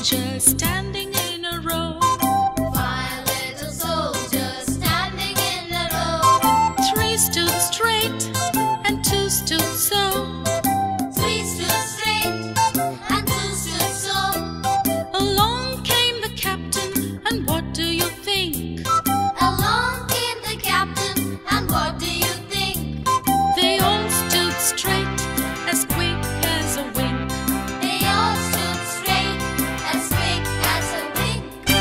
soldiers standing in a row. 5 little soldiers standing in a row. 3 stood straight and 2 stood so. 3 stood straight and 2 stood so. Along came the captain, and what do you think? Along came the captain, and what do you think? They all stood straight, as quick as a wink. They all stood straight, as quick as a wink.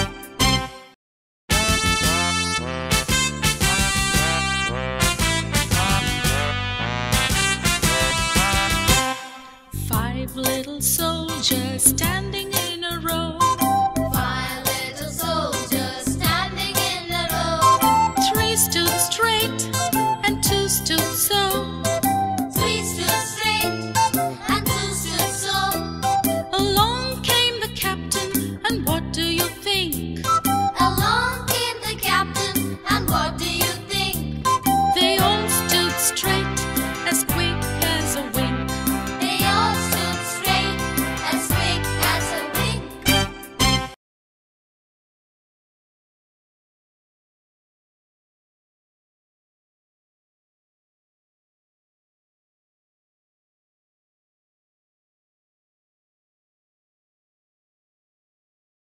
5 little soldiers standing in a row. 5 little soldiers standing in a row. 3 stood straight and 2 stood so.